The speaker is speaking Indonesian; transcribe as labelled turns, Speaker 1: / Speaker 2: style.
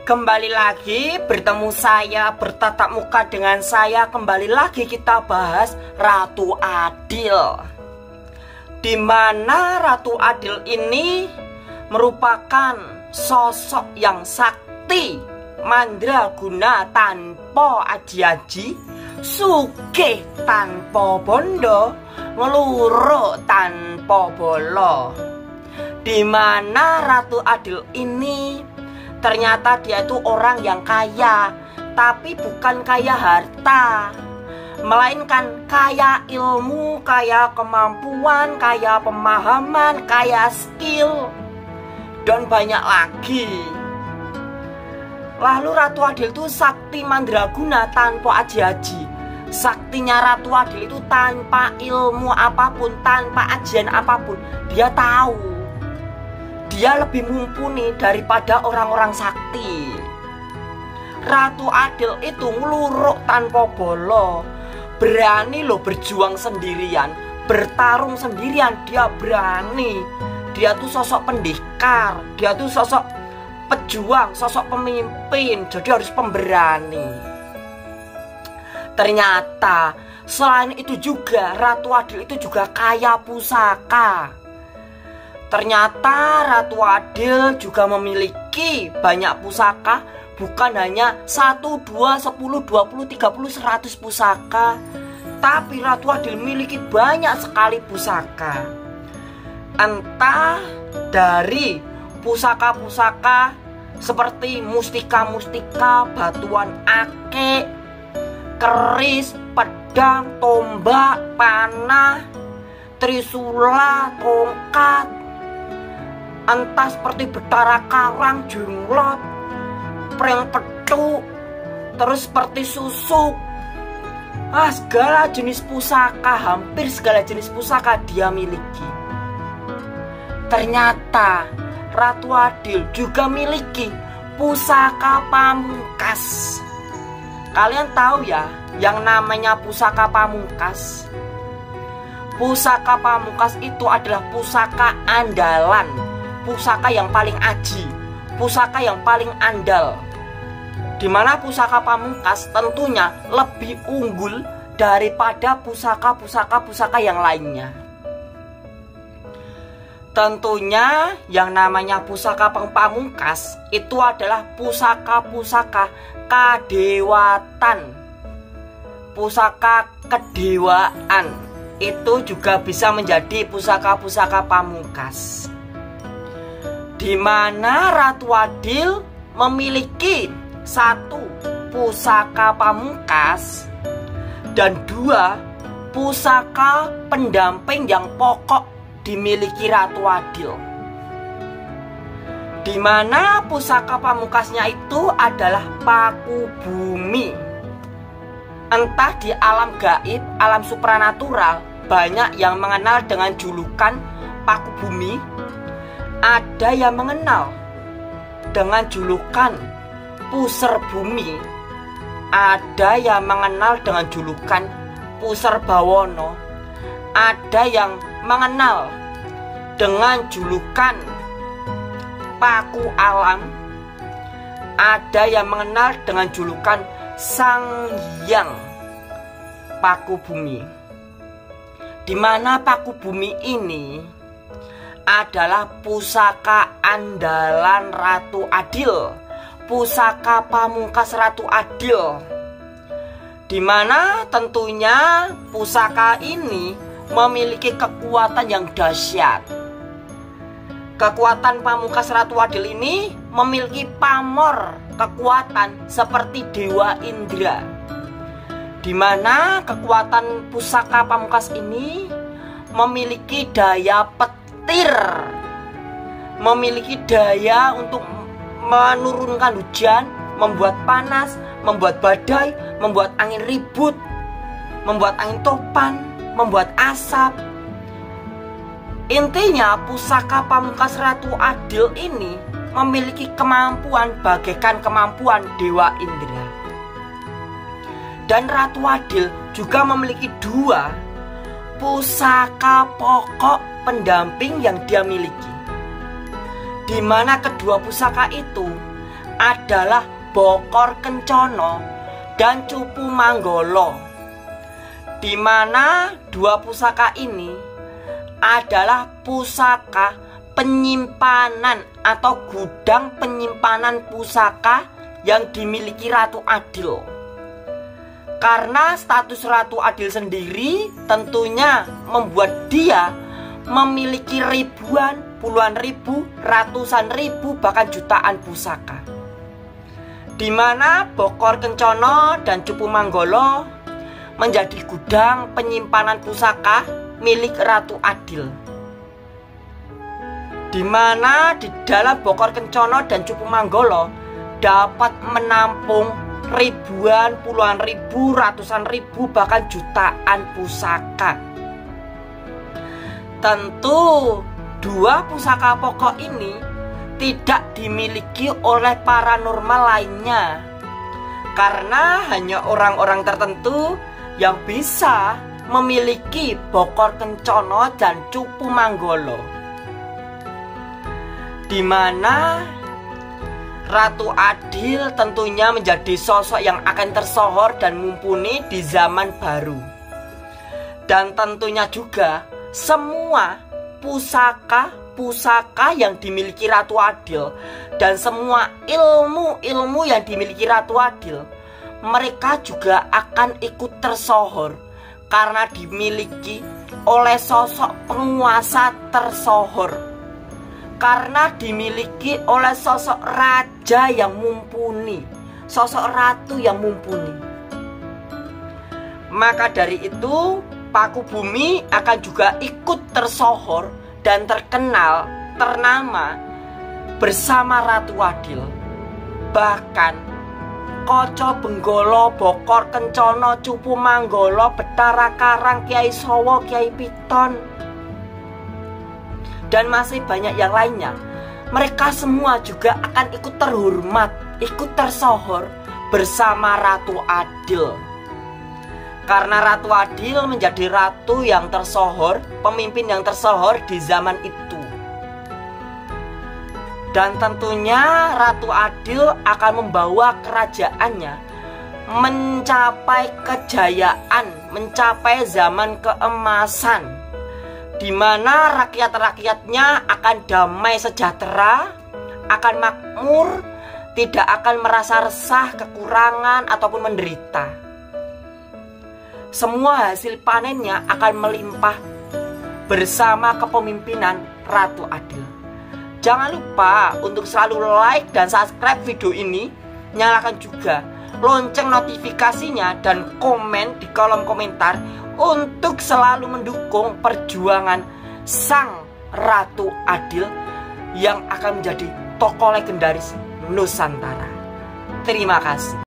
Speaker 1: Kembali lagi bertemu saya, bertatap muka dengan saya. Kembali lagi kita bahas Ratu Adil, di mana Ratu Adil ini merupakan sosok yang sakti, mandraguna tanpa aji-aji, sugih tanpa bondo, ngeluro tanpa bolo. Di mana Ratu Adil ini ternyata dia itu orang yang kaya, tapi bukan kaya harta, melainkan kaya ilmu, kaya kemampuan, kaya pemahaman, kaya skill, dan banyak lagi. Lalu Ratu Adil itu sakti mandraguna tanpa aji-aji. Saktinya Ratu Adil itu tanpa ilmu apapun, tanpa ajian apapun, dia tahu dia lebih mumpuni daripada orang-orang sakti. Ratu Adil itu ngeluruk tanpa bolo, berani loh berjuang sendirian, bertarung sendirian, dia berani. Dia tuh sosok pendekar, dia tuh sosok pejuang, sosok pemimpin, jadi harus pemberani. Ternyata selain itu juga Ratu Adil itu juga kaya pusaka. Ternyata Ratu Adil juga memiliki banyak pusaka, bukan hanya 1, 2, 10, 20, 30, 100 pusaka, tapi Ratu Adil memiliki banyak sekali pusaka. Entah dari pusaka-pusaka seperti mustika-mustika, batuan akik, keris, pedang, tombak, panah, trisula, tongkat, entah seperti betara karang, jenglot, preng petuk, terus seperti susuk. Segala jenis pusaka, hampir segala jenis pusaka dia miliki. Ternyata Ratu Adil juga miliki pusaka pamungkas. Kalian tahu ya yang namanya pusaka pamungkas? Pusaka pamungkas itu adalah pusaka andalan, pusaka yang paling aji, pusaka yang paling andal. Dimana pusaka pamungkas tentunya lebih unggul daripada pusaka-pusaka yang lainnya. Tentunya yang namanya pusaka pamungkas itu adalah pusaka-pusaka kadewatan, pusaka kedewaan. Itu juga bisa menjadi pusaka-pusaka pamungkas, di mana Ratu Adil memiliki 1 pusaka pamungkas dan 2 pusaka pendamping yang pokok dimiliki Ratu Adil. Di mana pusaka pamungkasnya itu adalah paku bumi. Entah di alam gaib, alam supranatural, banyak yang mengenal dengan julukan paku bumi. Ada yang mengenal dengan julukan puser bumi. Ada yang mengenal dengan julukan puser bawono. Ada yang mengenal dengan julukan paku alam. Ada yang mengenal dengan julukan Sang Hyang Paku Bumi. Di mana paku bumi ini adalah pusaka andalan Ratu Adil, pusaka pamungkas Ratu Adil, di mana tentunya pusaka ini memiliki kekuatan yang dahsyat. Kekuatan pamungkas Ratu Adil ini memiliki pamor kekuatan seperti Dewa Indra, di mana kekuatan pusaka pamungkas ini memiliki daya petir, memiliki daya untuk menurunkan hujan, membuat panas, membuat badai, membuat angin ribut, membuat angin topan, membuat asap. Intinya pusaka pamungkas Ratu Adil ini memiliki kemampuan bagaikan kemampuan Dewa Indra. Dan Ratu Adil juga memiliki 2 pusaka pokok pendamping yang dia miliki, di mana kedua pusaka itu adalah Bokor Kencono dan Cupu Manggolo, di mana dua pusaka ini adalah pusaka penyimpanan atau gudang penyimpanan pusaka yang dimiliki Ratu Adil. Karena status Ratu Adil sendiri tentunya membuat dia memiliki ribuan, puluhan ribu, ratusan ribu, bahkan jutaan pusaka, di mana Bokor Kencono dan Cupu Manggolo menjadi gudang penyimpanan pusaka milik Ratu Adil, di mana di dalam Bokor Kencono dan Cupu Manggolo dapat menampung ribuan, puluhan ribu, ratusan ribu, bahkan jutaan pusaka. Tentu dua pusaka pokok ini tidak dimiliki oleh paranormal lainnya, karena hanya orang-orang tertentu yang bisa memiliki Bokor Kencono dan Cupu Manggolo, di mana Ratu Adil tentunya menjadi sosok yang akan tersohor dan mumpuni di zaman baru. Dan tentunya juga semua pusaka yang dimiliki Ratu Adil dan semua ilmu-ilmu yang dimiliki Ratu Adil, mereka juga akan ikut tersohor karena dimiliki oleh sosok penguasa tersohor, karena dimiliki oleh sosok raja yang mumpuni, sosok ratu yang mumpuni. Maka dari itu Paku Bumi akan juga ikut tersohor dan terkenal, ternama bersama Ratu Adil. Bahkan Koco Benggolo, Bokor Kencono, Cupu Manggolo, Betara Karang, Kiai Sowo, Kiai Piton, dan masih banyak yang lainnya, mereka semua juga akan ikut terhormat, ikut tersohor bersama Ratu Adil. Karena Ratu Adil menjadi ratu yang tersohor, pemimpin yang tersohor di zaman itu. Dan tentunya Ratu Adil akan membawa kerajaannya mencapai kejayaan, mencapai zaman keemasan, di mana rakyat-rakyatnya akan damai sejahtera, akan makmur, tidak akan merasa resah, kekurangan, ataupun menderita. Semua hasil panennya akan melimpah bersama kepemimpinan Ratu Adil. Jangan lupa untuk selalu like dan subscribe video ini. Nyalakan juga lonceng notifikasinya dan komen di kolom komentar untuk selalu mendukung perjuangan sang Ratu Adil yang akan menjadi tokoh legendaris Nusantara. Terima kasih.